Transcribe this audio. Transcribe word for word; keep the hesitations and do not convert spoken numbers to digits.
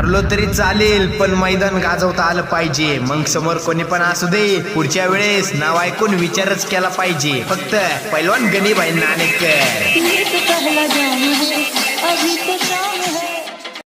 हारलो तरी चालेल पण मैदान गाजवता आलं पाहिजे. मग समोर कोणी पण असू दे, पुढच्या वेळेस नाव ऐकून विचारच केला पाहिजे. फक्त पैलवान गणीभाई नाणेकर.